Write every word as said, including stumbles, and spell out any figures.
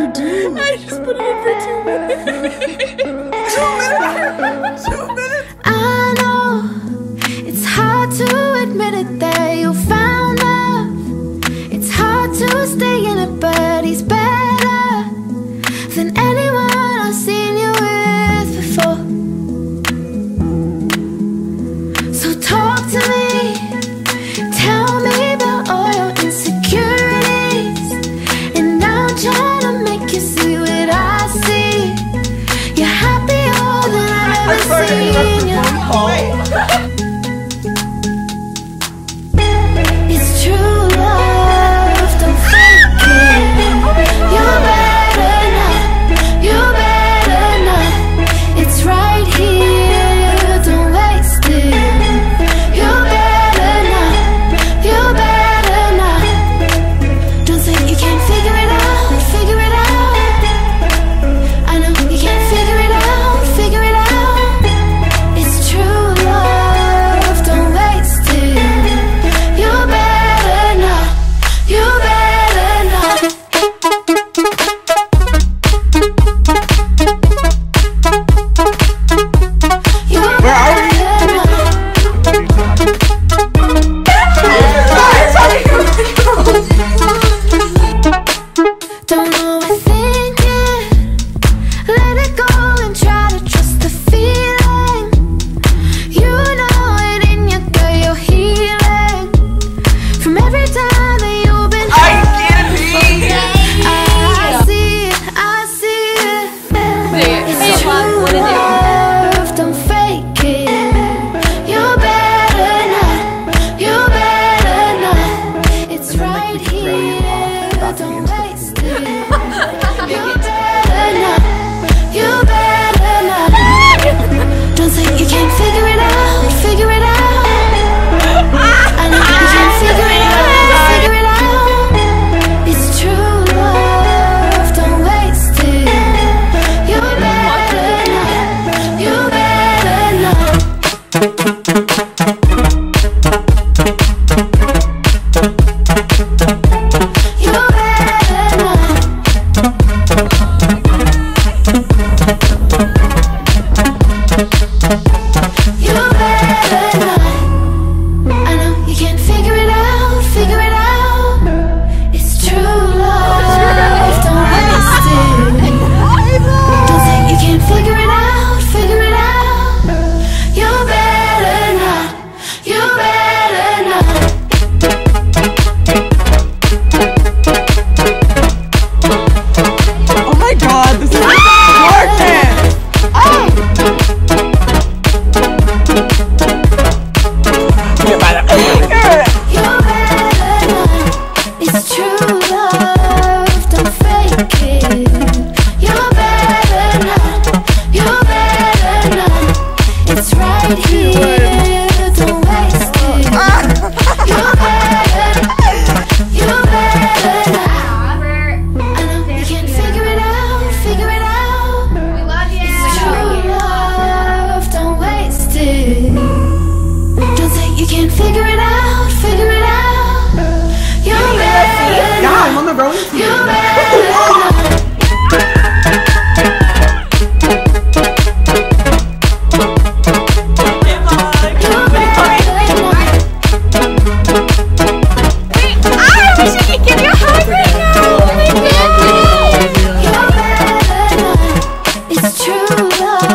you do? I just put it in for two minutes. Two minutes? Two minutes? I know it's hard to admit it that you found love. It's hard to stay in it, but he's better than anyone I've seen you with before. So talk to me, tell me about all your insecurities, and I'm trying to make you see what I see. You're happier than I've ever seen you. It's true love, don't fake it. You're better now, you're better now. It's right here, don't waste it. You're better now, you're better now. Don't say you can't figure it out, figure it out. I know you can't figure it out, figure it out. It's true love, don't waste it. You're better now, you're better now. You're better now. Don't overthink it, let it go and try to trust the feeling. You know it in your gut, you're healing from every time that you've been I hurt. get it. I see it, I see it. It's true love, don't fake it. You're better now, you're better now. It's right here, don't waste it. You're better now, you're better now. Don't say you can't figure it out, figure it out. I know you can't figure it out, figure it out. It's true love, don't waste it. You're better now, you're better now. You're better now. You're better now. I know you can't figure it out, figure it out. It's true love, don't waste it. Don't say you can't figure it out, figure it out. You're better now, you're better now. Oh my god, this is gorgeous! Oh! Get by the You're better now. It's true love, don't fake it. You're better now, you're better now. It's right here, don't waste it. You're better, you're better now. I know you can't figure it out, figure it out. We love you. It's true love, don't waste it. Don't say you can't figure it out, figure it out. You're better Yeah, I'm now, on the road. you're better now. You're better now. I wish I could give you a hug right now. Oh my God. You're better now. It's true love.